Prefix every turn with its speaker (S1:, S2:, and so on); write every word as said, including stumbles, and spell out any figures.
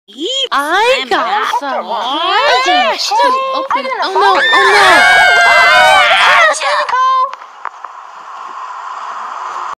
S1: Eat
S2: I
S1: slime
S2: got
S1: ball.
S2: some
S1: What?
S2: presents to open. Oh no, oh no!